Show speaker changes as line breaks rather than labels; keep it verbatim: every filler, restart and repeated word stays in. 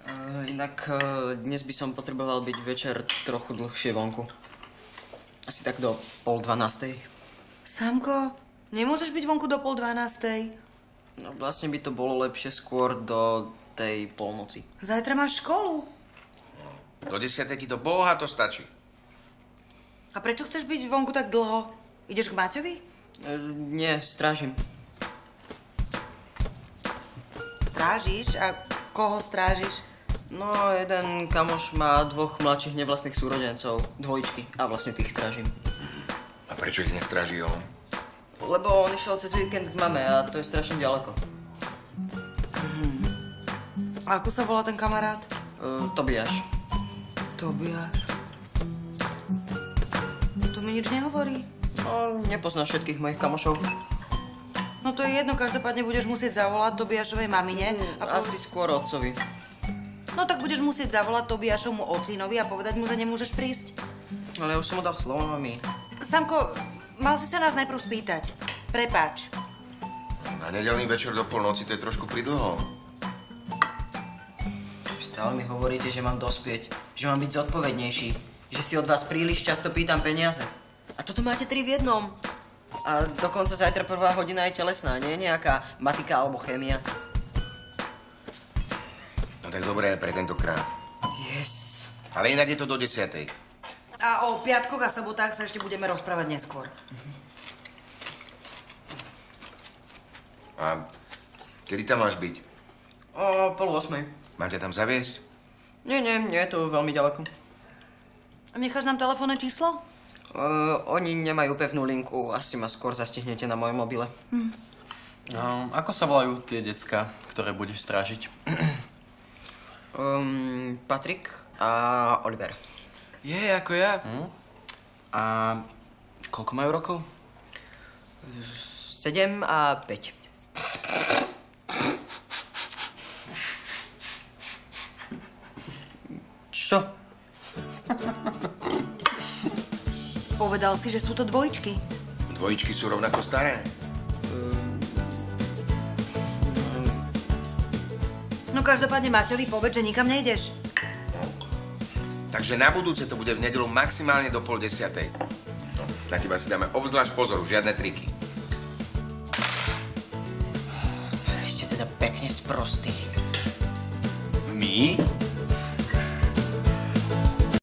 Uh, inak uh, dnes by som potreboval byť večer trochu dlhšie vonku. Asi tak do pol dvanástej.
Samko, nemôžeš byť vonku do pol dvanástej?
No vlastne by to bolo lepšie skôr do tej polnoci.
Zajtra máš školu.
Do desiatej ti to bohato stačí.
A prečo chceš byť vonku tak dlho? Ideš k Maťovi?
Uh, nie, strážim.
Strážiš? A koho strážiš?
No, jeden kamoš má dvoch mladších nevlastných súrodencov, dvojičky, a vlastne tých strážim.
A prečo ich nestráži on?
Lebo on išiel cez víkend k mame a to je strašne ďaleko.
Hmm. A ako sa volá ten kamarát?
Uh, Tobiáš.
Tobiáš. To mi nič nehovorí.
No, nepoznáš všetkých mojich kamošov.
No to je jedno, každopádne budeš musieť zavolať Tobiášovej mamine.
Mm,
a po...
Asi skôr otcovi.
No tak budeš musieť zavolať Tobiášovmu ocinovi a povedať mu, že nemôžeš prísť.
Ale ja už som mu dal slovo, mami.
Samko, mal si sa nás najprv spýtať. Prepáč.
Na nedeľný večer do polnoci to je trošku pridlho.
Stále mi hovoríte, že mám dospieť, že mám byť zodpovednejší, že si od vás príliš často pýtam peniaze. A toto máte tri v jednom. A dokonca zajtra prvá hodina je telesná, nie nejaká matika alebo chémia.
No tak dobré pre tentokrát.
Yes.
Ale inak je to do desiatej.
A o piatkoch a sobotách sa ešte budeme rozprávať neskôr.
A kedy tam máš byť?
O pol osmej.
Mám ťa tam zaviesť?
Nie, nie, nie je to veľmi ďaleko.
A necháš nám telefónne číslo?
Uh, oni nemajú pevnú linku, asi ma skôr zastihnete na mojom mobile.
Hm.
No, ako sa volajú tie decka, ktoré budeš strážiť?
um, Patrik a Oliver.
Je, ako ja. Hm? A koľko majú rokov?
Sedem a päť. Čo?
Povedal si, že sú to dvojčky.
Dvojičky sú rovnako staré.
No každopádne Maťovi povedz, že nikam nejdeš.
Takže na budúce to bude v nedeľu maximálne do pol desiatej. No, na teba si dáme obzvlášť pozoru, žiadne triky.
Vy ste teda pekne sprostí.
My?